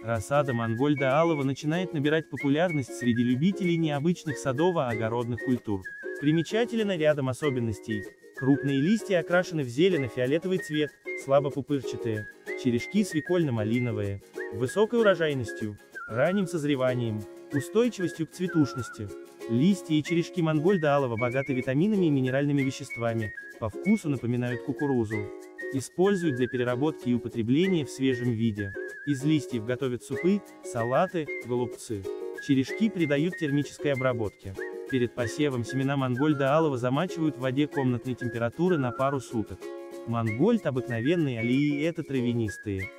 Рассада Мангольда алого начинает набирать популярность среди любителей необычных садово-огородных культур. Примечателен рядом особенностей. Крупные листья окрашены в зелено-фиолетовый цвет, слабо пупырчатые. Черешки свекольно-малиновые. Высокой урожайностью, ранним созреванием, устойчивостью к цветушности. Листья и черешки Мангольда алого богаты витаминами и минеральными веществами, по вкусу напоминают кукурузу. Используют для переработки и употребления в свежем виде. Из листьев готовят супы, салаты, голубцы. Черешки придают термической обработке. Перед посевом семена Мангольда алого замачивают в воде комнатной температуры на пару суток. Мангольд обыкновенные алии — это травянистые.